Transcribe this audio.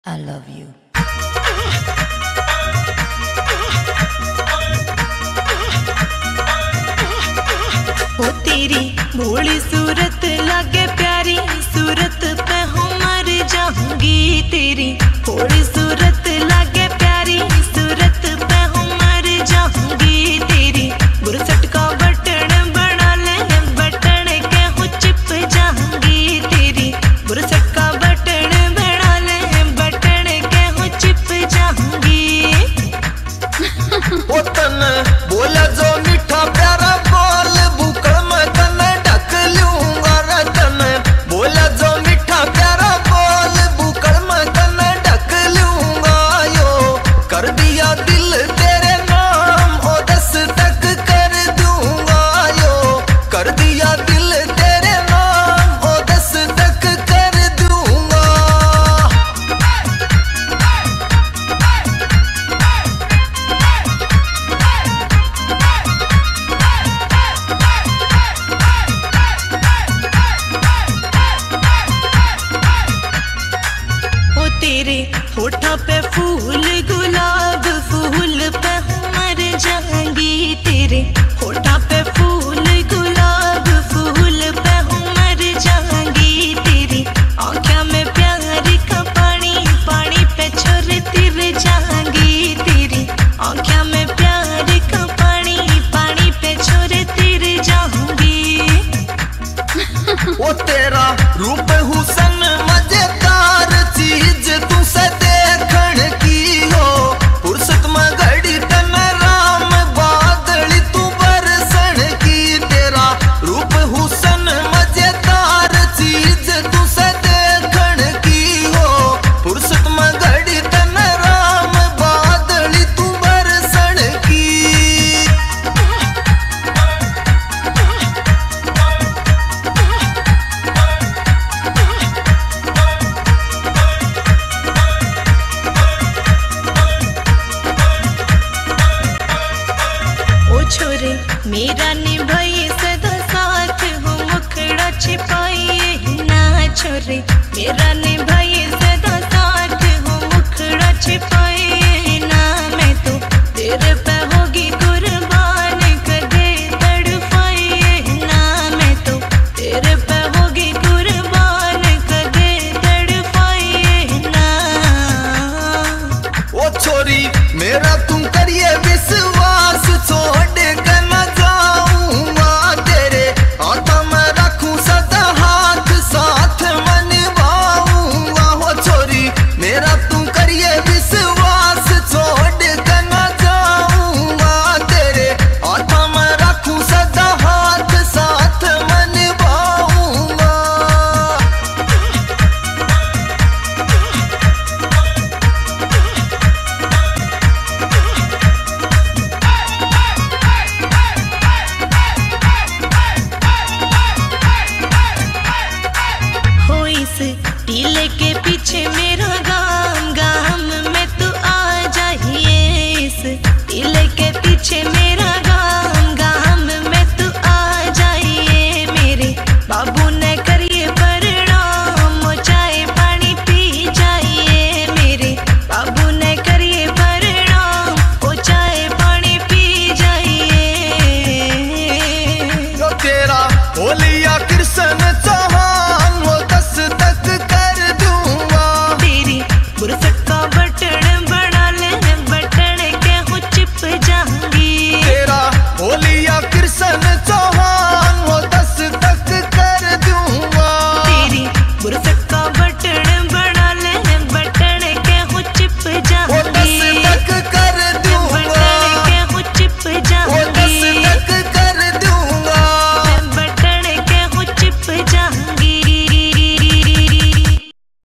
I love you. ओ तेरी भोली सूरत लागे प्यारी सूरत पे हूँ मर जाऊंगी तेरी भोली सूरत लागे प्यारी सूरत पे हूँ मर जाऊंगी तेरी बुरसट का बटन बना ले बटन के हूँ चिप जाऊंगी तेरी बुरसट का बटन बना ले बटन के हूँ चिप जाऊंगी ओ तन बोला जो मीठा प्यारा बोल बुकड़ में तने ढक लूंगा रतन बोला जो मीठा प्यारा बोल बुकड़ में तने ढक लूंगा यो कर दिया दिल तेरे नाम ओ 10 तक कर दूंगा यो कर दिया दिल तेरे नाम ओ 10 तक कर दूंगा ओ तेरे होठा पे फूल गुलाब फूल पे हूँ मर जाऊंगी तेरे होठा पे